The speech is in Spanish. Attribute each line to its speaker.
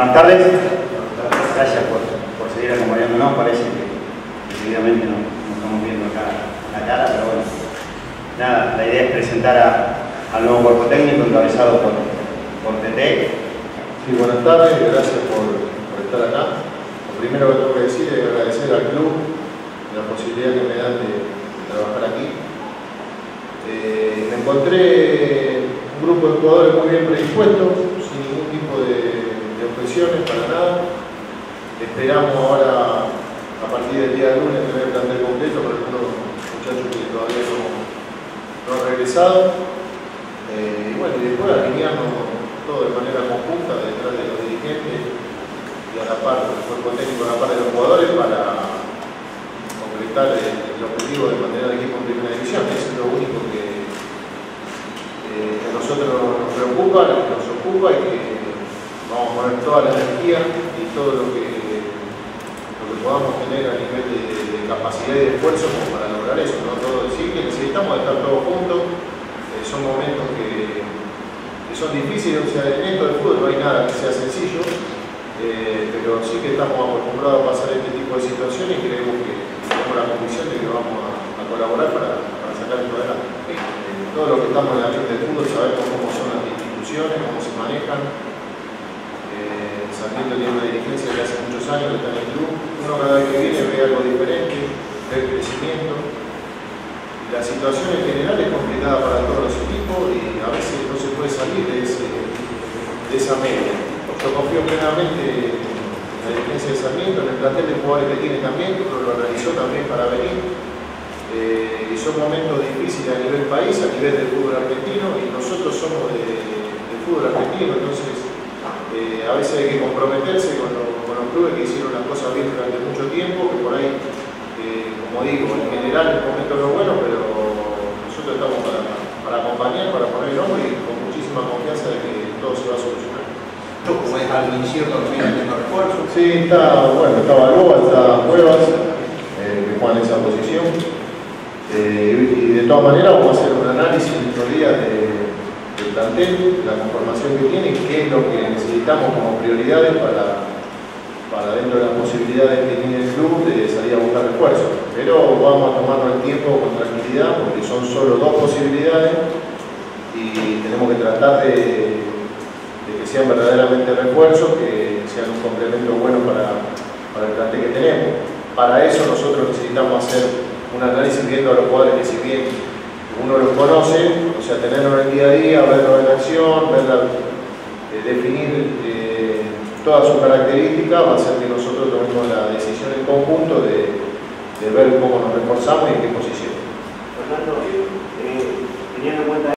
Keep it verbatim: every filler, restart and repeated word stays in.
Speaker 1: Buenas tardes. Gracias por, por seguir acompañándonos. Parece que, que seguidamente nos, nos estamos viendo acá la cara, pero bueno. Nada, la idea es presentar a, al nuevo cuerpo técnico encabezado por, por T T.
Speaker 2: Sí, buenas tardes, gracias por, por estar acá. Lo primero que tengo que decir es agradecer al club la posibilidad que me dan de, de trabajar aquí. Eh, me encontré un grupo de jugadores muy bien predispuestos, sin ningún tipo de, de objeciones, para nada. Esperamos ahora, a partir del día de lunes, tener el plantel completo para algunos muchachos que todavía no, no han regresado. Eh, y bueno, y después alinearnos todo de manera conjunta detrás de los dirigentes y a la par del cuerpo técnico, a la par de los jugadores, para concretar el, el objetivo de mantener al equipo en primera división. Eso es lo único que Eh, que a nosotros nos preocupa, que nos ocupa y que vamos a poner toda la energía y todo lo que, lo que podamos tener a nivel de, de capacidad y de esfuerzo como para lograr eso, ¿no? Todo decir que necesitamos estar todos juntos. Eh, son momentos que, que son difíciles, o sea, en esto del fútbol no hay nada que sea sencillo, eh, pero sí que estamos acostumbrados a pasar este tipo de situaciones y creemos que tenemos la convicción de que vamos a, a colaborar para, para sacar esto adelante. Todos los que estamos en la red del fútbol sabemos cómo son las instituciones, cómo se manejan. Eh, Sarmiento tiene una dirigencia que hace muchos años que está en el club. Uno cada vez que viene ve algo diferente, ve el crecimiento. Y la situación en general es complicada para todos los equipos y a veces no se puede salir de, ese, de esa media. Yo confío plenamente en la dirigencia de Sarmiento, en el plantel de jugadores que tiene también, que lo analizó también para venir. Eh, y son momentos difíciles a nivel país, a nivel del fútbol argentino, y nosotros somos de, del fútbol argentino, entonces eh, a veces hay que comprometerse con, lo, con los clubes que hicieron las cosas bien durante mucho tiempo, que por ahí, eh, como digo, en general el momento no es bueno, pero nosotros estamos para, para acompañar, para poner el hombro y con muchísima confianza de que todo se va a solucionar.
Speaker 3: ¿Cómo es algo incierto al final de los refuerzos?
Speaker 2: Sí, está, bueno, está Balboa, está Cuevas, eh, que juegan en esa posición. Eh, y de todas maneras vamos a hacer un análisis dentro de días de, del plantel, la conformación que tiene y qué es lo que necesitamos como prioridades para, para dentro de las posibilidades que tiene el club de salir a buscar refuerzos. Pero vamos a tomarnos el tiempo con tranquilidad porque son solo dos posibilidades y tenemos que tratar de, de que sean verdaderamente refuerzos, que sean un complemento bueno para, para el plantel que tenemos. Para eso nosotros necesitamos hacer un análisis viendo a los jugadores que si bien uno los conoce, o sea, tenerlos en el día a día, verlos en acción, verla, eh, definir eh, todas sus características, va a hacer que nosotros tomemos la decisión en conjunto de, de ver cómo nos reforzamos y en qué posición.
Speaker 1: Fernando, eh, teniendo en cuenta